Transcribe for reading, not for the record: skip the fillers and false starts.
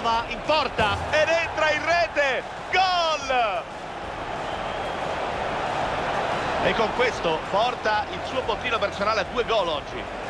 prova in porta ed entra in rete. Gol! E con questo porta il suo bottino personale a 2 gol oggi.